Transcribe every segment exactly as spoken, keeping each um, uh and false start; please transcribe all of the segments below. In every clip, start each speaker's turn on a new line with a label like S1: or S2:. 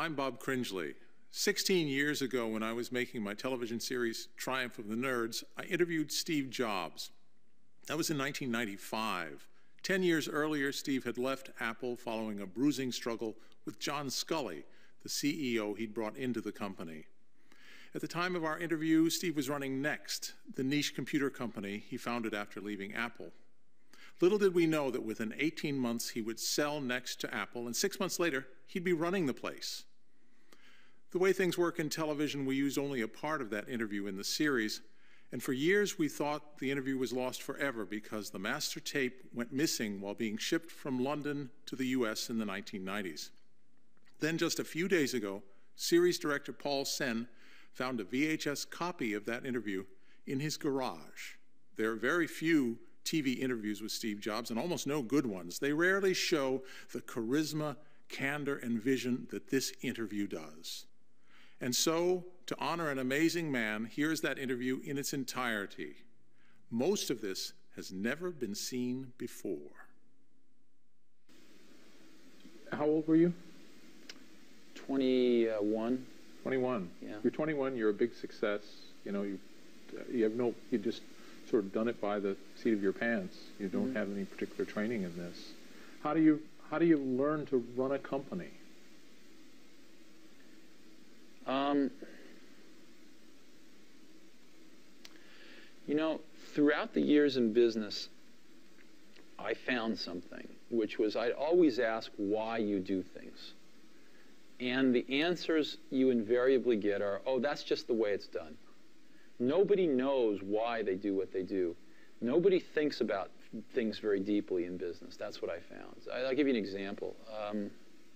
S1: I'm Bob Cringely. Sixteen years ago, when I was making my television series Triumph of the Nerds, I interviewed Steve Jobs. That was in nineteen ninety-five. Ten years earlier, Steve had left Apple following a bruising struggle with John Sculley, the C E O he'd brought into the company. At the time of our interview, Steve was running Next, the niche computer company he founded after leaving Apple. Little did we know that within eighteen months he would sell Next to Apple, and six months later, he'd be running the place. The way things work in television, we used only a part of that interview in the series, and for years we thought the interview was lost forever because the master tape went missing while being shipped from London to the U S in the nineteen nineties. Then just a few days ago, series director Paul Sen found a V H S copy of that interview in his garage. There are very few T V interviews with Steve Jobs, and almost no good ones. They rarely show the charisma, candor, and vision that this interview does. And so, to honor an amazing man, here's that interview in its entirety. Most of this has never been seen before.
S2: How old were you?
S3: twenty-one.
S2: twenty-one.
S3: Yeah.
S2: You're twenty-one. You're a big success. You know, you you have no. You just sort of done it by the seat of your pants. You don't mm-hmm. have any particular training in this. How do you how do you learn to run a company?
S3: Um, you know, throughout the years in business, I found something, which was I'd always ask why you do things. And the answers you invariably get are, oh, that's just the way it's done. Nobody knows why they do what they do. Nobody thinks about things very deeply in business. That's what I found. I'll give you an example. Um,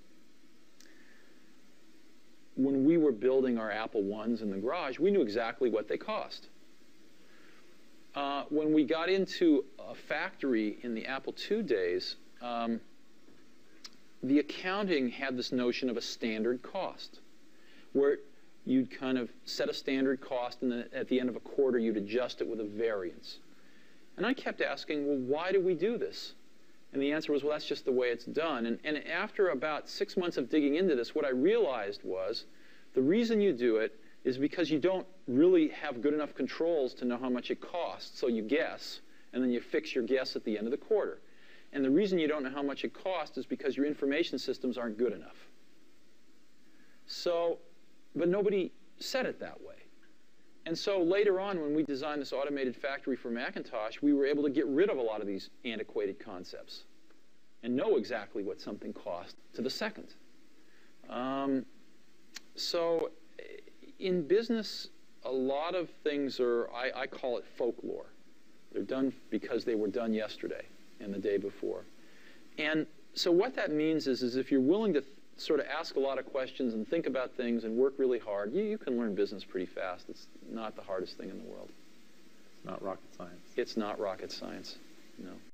S3: when we were building our Apple ones in the garage, we knew exactly what they cost. Uh, when we got into a factory in the Apple two days, um, the accounting had this notion of a standard cost, where you'd kind of set a standard cost, and then at the end of a quarter, you'd adjust it with a variance. And I kept asking, well, why do we do this? And the answer was, well, that's just the way it's done. And, and after about six months of digging into this, what I realized was the reason you do it is because you don't really have good enough controls to know how much it costs. So you guess, and then you fix your guess at the end of the quarter. And the reason you don't know how much it costs is because your information systems aren't good enough. So, but nobody said it that way. And so later on, when we designed this automated factory for Macintosh, we were able to get rid of a lot of these antiquated concepts and know exactly what something cost to the second. Um, so in business, a lot of things are, I, I call it folklore. They're done because they were done yesterday and the day before. And so what that means is, is if you're willing to sort of ask a lot of questions and think about things and work really hard, you, you can learn business pretty fast. It's not the hardest thing in the world.
S2: It's not rocket science.
S3: It's not rocket science, no.